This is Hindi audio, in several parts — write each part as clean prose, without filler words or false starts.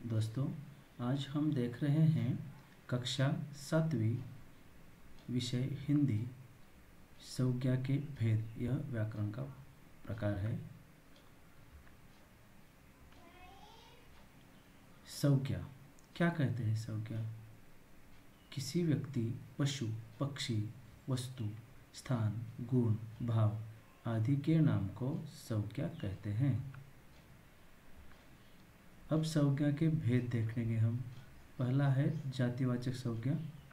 दोस्तों, आज हम देख रहे हैं कक्षा 7वीं विषय हिंदी संज्ञा के भेद। यह व्याकरण का प्रकार है। संज्ञा क्या कहते हैं? संज्ञा किसी व्यक्ति, पशु, पक्षी, वस्तु, स्थान, गुण, भाव आदि के नाम को संज्ञा कहते हैं। अब संज्ञा के भेद देखेंगे हम। पहला है जातिवाचक संज्ञा।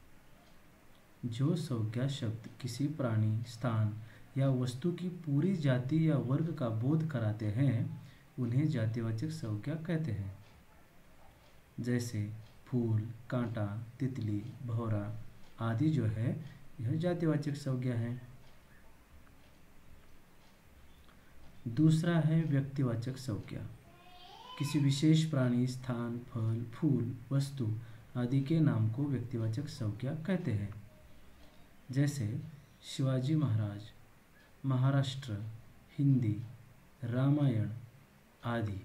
जो संज्ञा शब्द किसी प्राणी, स्थान या वस्तु की पूरी जाति या वर्ग का बोध कराते हैं उन्हें जातिवाचक संज्ञा कहते हैं। जैसे फूल, कांटा, तितली, भौरा आदि जो है यह जातिवाचक संज्ञा है। दूसरा है व्यक्तिवाचक संज्ञा। किसी विशेष प्राणी, स्थान, फल, फूल, वस्तु आदि के नाम को व्यक्तिवाचक संज्ञा कहते हैं। जैसे शिवाजी महाराज, महाराष्ट्र, हिंदी, रामायण आदि।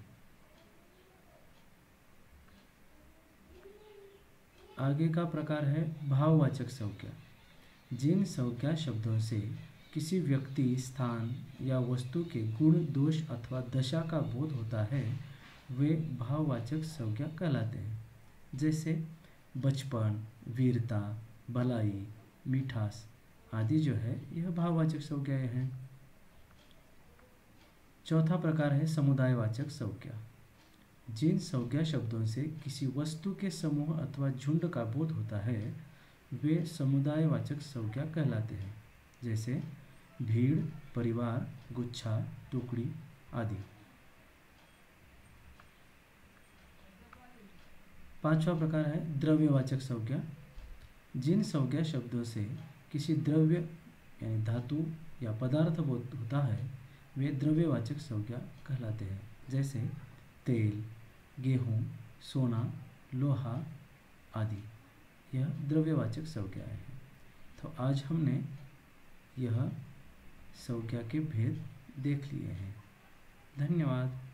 आगे का प्रकार है भाववाचक संज्ञा। जिन संज्ञा शब्दों से किसी व्यक्ति, स्थान या वस्तु के गुण, दोष अथवा दशा का बोध होता है वे भाववाचक संज्ञा कहलाते हैं। जैसे बचपन, वीरता, भलाई, मिठास आदि जो है यह भाववाचक संज्ञाएं हैं। चौथा प्रकार है समुदायवाचक संज्ञा। जिन संज्ञा शब्दों से किसी वस्तु के समूह अथवा झुंड का बोध होता है वे समुदायवाचक संज्ञा कहलाते हैं। जैसे भीड़, परिवार, गुच्छा, टुकड़ी आदि। पांचवा प्रकार है द्रव्यवाचक संज्ञा। जिन संज्ञा शब्दों से किसी द्रव्य यानी धातु या पदार्थ बोध होता है वे द्रव्यवाचक संज्ञा कहलाते हैं। जैसे तेल, गेहूँ, सोना, लोहा आदि। यह द्रव्यवाचक संज्ञाएं हैं। तो आज हमने यह संज्ञा के भेद देख लिए हैं। धन्यवाद।